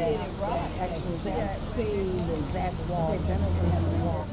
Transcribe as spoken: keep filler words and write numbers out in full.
did it right. Actual exact scene, the exact walk, they have to walk.